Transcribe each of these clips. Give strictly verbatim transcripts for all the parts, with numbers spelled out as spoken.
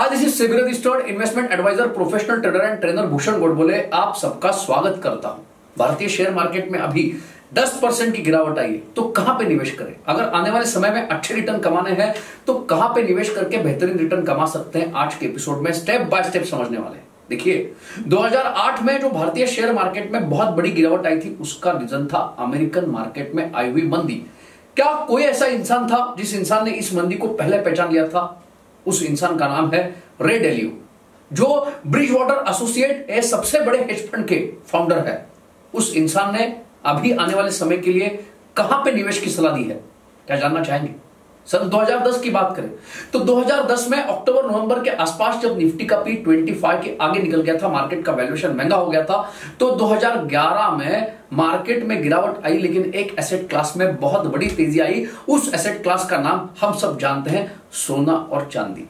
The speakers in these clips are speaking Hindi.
Hi, this is SEBI registered investment adviser, professional trader and trainer Bhushan Godbole आप सबका स्वागत करता हूं। भारतीय शेयर मार्केट में अभी दस परसेंट की गिरावट आई है, तो कहां पे निवेश करें? अगर आने वाले समय में अच्छे रिटर्न कमाने हैं तो कहां पे निवेश करके बेहतरीन रिटर्न कमा सकते हैं, आज के एपिसोड में स्टेप बाय स्टेप समझने वाले हैं। देखिए, दो हज़ार आठ में जो भारतीय शेयर मार्केट में बहुत बड़ी गिरावट आई थी, उसका रीजन था अमेरिकन मार्केट में आई हुई मंदी। क्या कोई ऐसा इंसान था जिस इंसान ने इस मंदी को पहले पहचान लिया था? उस इंसान का नाम है रे डेलियो, जो ब्रिज वाटर एसोसिएट ए सबसे बड़े हेज फंड के फाउंडर है। उस इंसान ने अभी आने वाले समय के लिए कहां पे निवेश की सलाह दी है, क्या जानना चाहेंगे? सन दो हज़ार दस की बात करें तो दो हज़ार दस में अक्टूबर नवंबर के आसपास जब निफ्टी का पी पच्चीस के आगे निकल गया था, मार्केट का वैल्यूएशन महंगा हो गया था, तो दो हज़ार ग्यारह में मार्केट में गिरावट आई, लेकिन एक एसेट क्लास में बहुत बड़ी तेजी आई। उस एसेट क्लास का नाम हम सब जानते हैं, सोना और चांदी।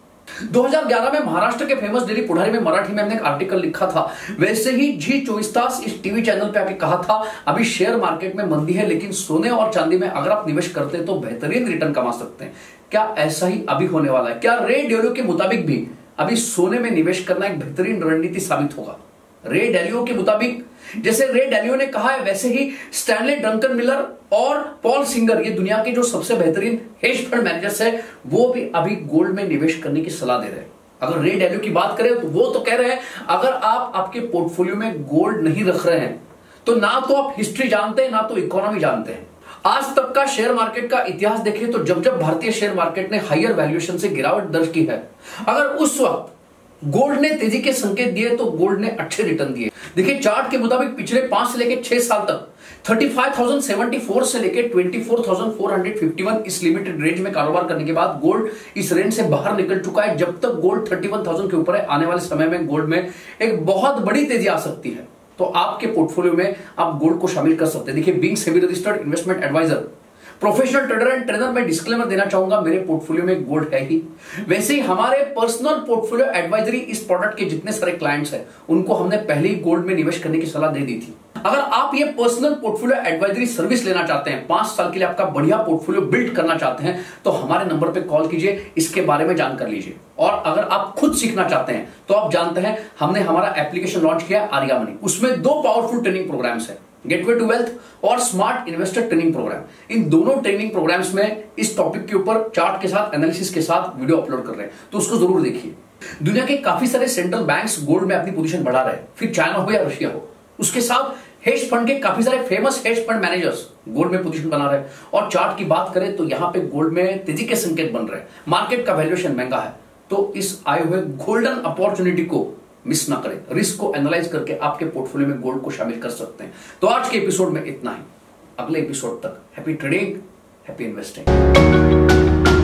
दो हज़ार ग्यारह में महाराष्ट्र के फेमस डेली पुढारी में मराठी में हमने एक आर्टिकल लिखा था। वैसे ही जी चौबीस तास इस टीवी चैनल पे आके कहा था, अभी शेयर मार्केट में मंदी है, लेकिन सोने और चांदी में अगर आप निवेश करते हैं तो बेहतरीन रिटर्न कमा सकते हैं। क्या ऐसा ही अभी होने वाला है? क्या रे डेलियो के मुताबिक भी अभी सोने में निवेश करना एक बेहतरीन रणनीति साबित होगा? रे डेलियो के मुताबिक, जैसे रे डेलियो ने कहा है, वैसे ही स्टैनली ड्रंकन मिलर और पॉल सिंगर, ये दुनिया के जो सबसे बेहतरीन हेज फंड मैनेजर्स है, वो भी अभी गोल्ड में निवेश करने की सलाह दे रहे हैं। अगर रे डेलियो की बात करें तो वो तो कह रहे हैं, अगर आप आपके पोर्टफोलियो में गोल्ड नहीं रख रहे हैं तो ना तो आप हिस्ट्री जानते हैं, ना तो इकोनॉमी जानते हैं। आज तक का शेयर मार्केट का इतिहास देखें तो जब जब भारतीय शेयर मार्केट ने हायर वैल्यूएशन से गिरावट दर्ज की है, अगर उस वक्त गोल्ड ने तेजी के संकेत दिए तो गोल्ड ने अच्छे रिटर्न दिए। देखिए, चार्ट के मुताबिक पिछले पांच से लेकर छह साल तक पैंतीस हज़ार चौहत्तर से लेकर चौबीस हज़ार चार सौ इक्यावन इस लिमिटेड रेंज में कारोबार करने के बाद गोल्ड इस रेंज से बाहर निकल चुका है। जब तक गोल्ड इकतीस हज़ार के ऊपर है, आने वाले समय में गोल्ड में एक बहुत बड़ी तेजी आ सकती है, तो आपके पोर्टफोलियो में आप गोल्ड को शामिल कर सकते हैं। देखिए, being SEBI registered investment adviser, professional trader and trainer, में डिस्क्लेमर देना चाहूंगा, मेरे पोर्टफोलियो में गोल्ड है ही। वैसे ही हमारे पर्सनल पोर्टफोलियो एडवाइजरी इस प्रोडक्ट के जितने सारे क्लाइंट्स हैं, उनको हमने पहले ही गोल्ड में निवेश करने की सलाह दे दी थी। अगर आप ये पर्सनल पोर्टफोलियो एडवाइजरी सर्विस लेना चाहते हैं, पांच साल के लिए आपका बढ़िया पोर्टफोलियो बिल्ड करना चाहते हैं, तो हमारे नंबर पे कॉल कीजिए, इसके बारे में जानकारी लीजिए। और अगर आप खुद सीखना चाहते हैं तो आप जानते हैं, हमने हमारा एप्लीकेशन लॉन्च किया आर्या मनी। उसमें दो पावरफुल ट्रेनिंग प्रोग्राम्स है, गेटवे टू वेल्थ और स्मार्ट इन्वेस्टर ट्रेनिंग प्रोग्राम। इन दोनों ट्रेनिंग प्रोग्राम्स में इस टॉपिक के ऊपर चार्ट के साथ, एनालिसिस के साथ वीडियो अपलोड कर रहे हैं, तो उसको जरूर देखिए। दुनिया के काफी सारे सेंट्रल बैंक्स गोल्ड में अपनी पोजीशन बढ़ा रहे हैं, फिर चाइना हो या रशिया हो। उसके साथ हेज फंड के काफी सारे famous hedge fund managers gold में पोजीशन बना रहे हैं। और चार्ट की बात करें तो यहां पे गोल्ड में तेजी के संकेत बन रहे हैं, मार्केट का वैल्यूएशन महंगा है, तो इस आए हुए गोल्डन अपॉर्चुनिटी को मिस ना करें। रिस्क को एनालाइज करके आपके पोर्टफोलियो में गोल्ड को शामिल कर सकते हैं। तो आज के एपिसोड में इतना ही। अगले एपिसोड तक हैप्पी ट्रेडिंग, हैप्पी इन्वेस्टिंग।